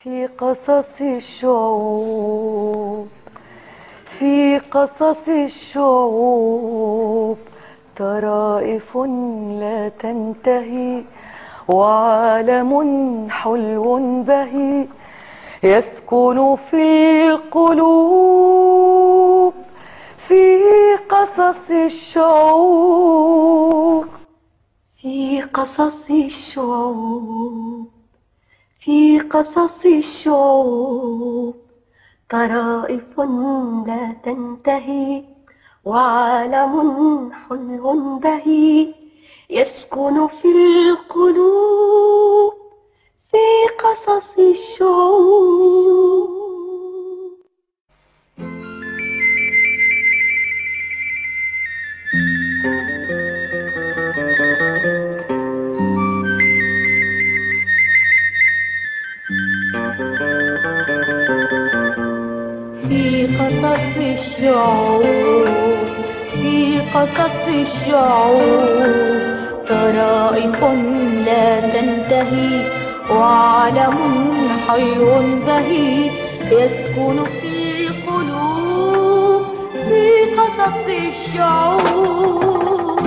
في قصص الشعوب في قصص الشعوب طرائف لا تنتهي، وعالم حلو بهي يسكن في القلوب. في قصص الشعوب في قصص الشعوب في قصص الشعوب طرائف لا تنتهي، وعالم حلو بهي يسكن في القلوب. في قصص الشعوب. في قصص الشعوب في قصص الشعوب طرائف لا تنتهي، وعالم حي بهي يسكن في القلوب. في قصص الشعوب.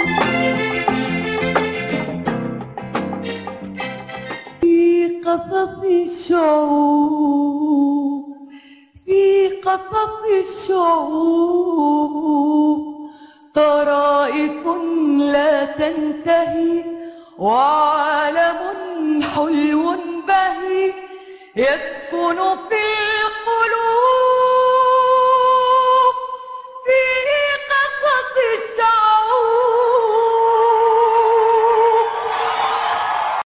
في قصص الشعوب في قصص الشعوب طرائف لا تنتهي، وعالم حلو بهي يسكن في